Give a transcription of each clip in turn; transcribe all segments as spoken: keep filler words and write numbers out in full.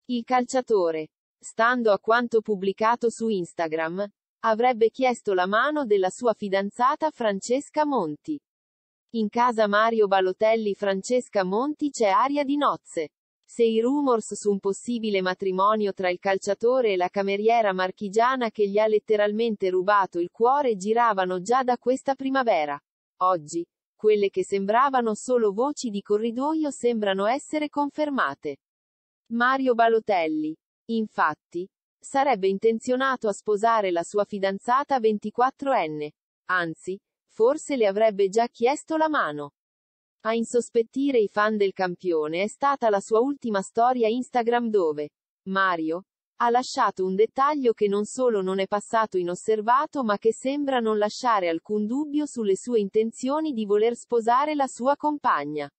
Il calciatore, stando a quanto pubblicato su Instagram, avrebbe chiesto la mano della sua fidanzata Francesca Monti. In casa Mario Balotelli-Francesca Monti c'è aria di nozze. Se i rumors su un possibile matrimonio tra il calciatore e la cameriera marchigiana che gli ha letteralmente rubato il cuore giravano già da questa primavera, oggi, quelle che sembravano solo voci di corridoio sembrano essere confermate. Mario Balotelli, infatti, sarebbe intenzionato a sposare la sua fidanzata ventiquattrenne, anzi, forse le avrebbe già chiesto la mano. A insospettire i fan del campione è stata la sua ultima storia Instagram dove Mario ha lasciato un dettaglio che non solo non è passato inosservato ma che sembra non lasciare alcun dubbio sulle sue intenzioni di voler sposare la sua compagna.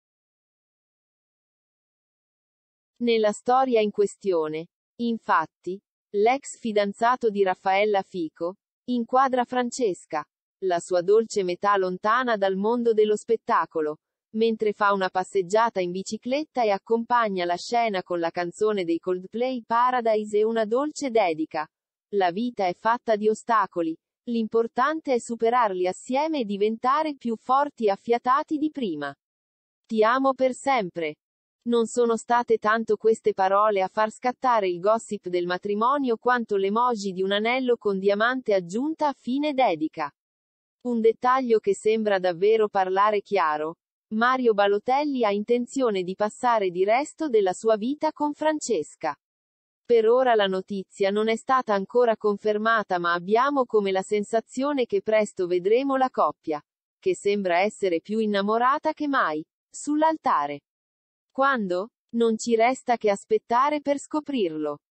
Nella storia in questione, infatti, l'ex fidanzato di Raffaella Fico inquadra Francesca, la sua dolce metà lontana dal mondo dello spettacolo, mentre fa una passeggiata in bicicletta e accompagna la scena con la canzone dei Coldplay Paradise e una dolce dedica. La vita è fatta di ostacoli, l'importante è superarli assieme e diventare più forti e affiatati di prima. Ti amo per sempre. Non sono state tanto queste parole a far scattare il gossip del matrimonio quanto l'emoji di un anello con diamante aggiunta a fine dedica. Un dettaglio che sembra davvero parlare chiaro. Mario Balotelli ha intenzione di passare di resto della sua vita con Francesca. Per ora la notizia non è stata ancora confermata ma abbiamo come la sensazione che presto vedremo la coppia, che sembra essere più innamorata che mai, sull'altare. Quando? Non ci resta che aspettare per scoprirlo.